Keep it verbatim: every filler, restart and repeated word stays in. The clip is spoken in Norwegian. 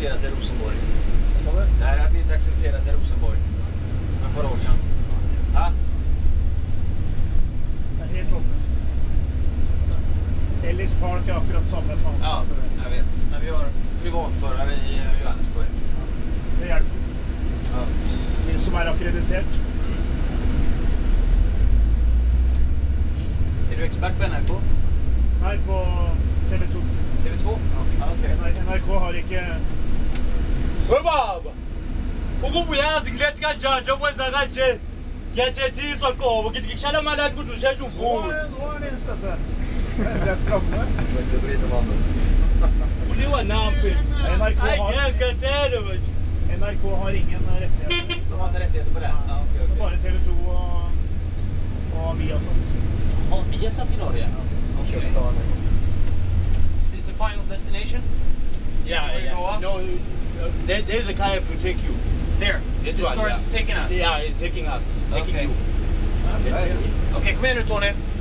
accepterat i Rosenborg. Vad sa du? Det här hade inte accepterat i Rosenborg. Men ett par år sedan. Ja. Det är helt hopplöst. Ellis Park är akkurat samma fan. Ja, jag vet. Men vi har privatförare i Johannesburg. Det hjälper. Ja. Ni som är akkreditert. Är du expert på N R K? Nej, på T V två. T V två? Ja, okej. Okay. N R K har inte... Baba! Ukubuyazi ngilethi kanjani okwenza kanje? Ngiyathethiswa qobo ngithi ngikushaya malati ukuthi usheshe uvuke. Vad är det stället? Det är framme. Så inte bryter man då. Uliwa nampi. N R K Ai har... ngekatele manje. N R K har ingen rättigheter. Så har inte rättigheter på det? Ja, okej, Så okej. bara T V två och, och Viasat. Ja, vi har satt i Norge. Okej. Is this the final destination? Yeah, where you yeah. go off? No, uh, there, there's a kayak to take you. There. This This one, car is yeah. taking us. Yeah, it's taking us. Taking Okay. you. Okej, kom igen nu Tony.